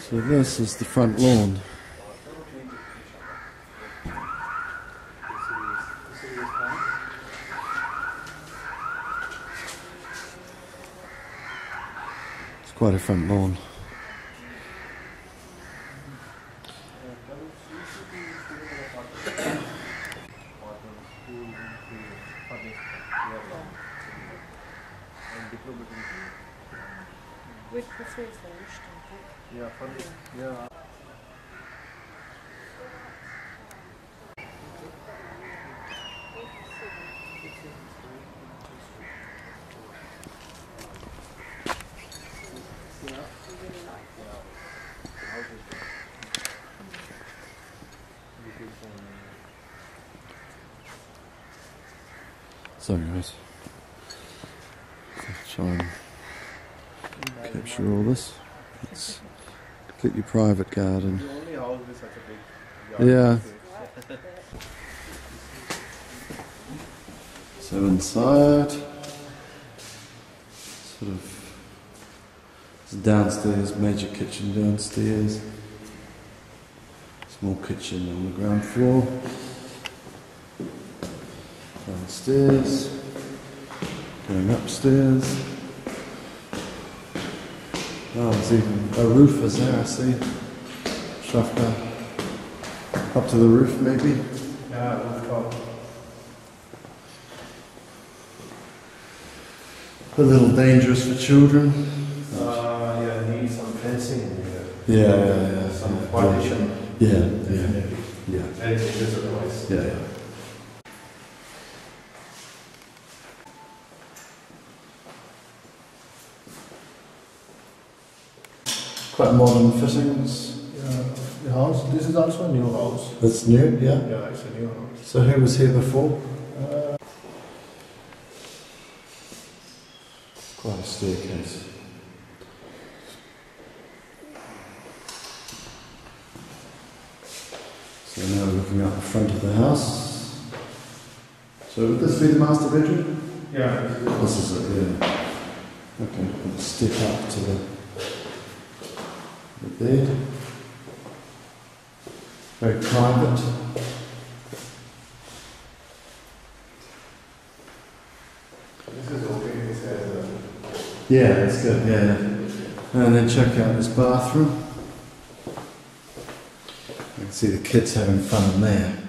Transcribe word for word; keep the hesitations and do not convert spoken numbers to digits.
So this is the front lawn. It's quite a front lawn. Ja, fand ich, ja. Sorry guys. Try and capture all this. It's a completely private garden. The only house with such a big Yeah. yard. So inside, sort of, it's downstairs, major kitchen downstairs, small kitchen on the ground floor, downstairs, going upstairs. Oh, there's even a roof is there, I see. Shafka. Up to the roof maybe. Yeah, rooftop. A little dangerous for children. Uh, yeah, need some fencing. Yeah, yeah, yeah. Some yeah. partition. Yeah, yeah, Definitely. yeah. Very dangerous otherwise. Yeah, yeah. Quite modern fittings. Yeah, the house, this is also a new house. That's new, yeah. Yeah, it's a new house. So who was here before? Uh, Quite a staircase. So now we're looking out the front of the house. So would this be the master bedroom? yeah, this is This is it, yeah. Okay, we'll step up to the, the bed. Very private. This is okay. This has a Yeah, that's good, yeah, yeah. And then check out this bathroom. You can see the kids having fun in there.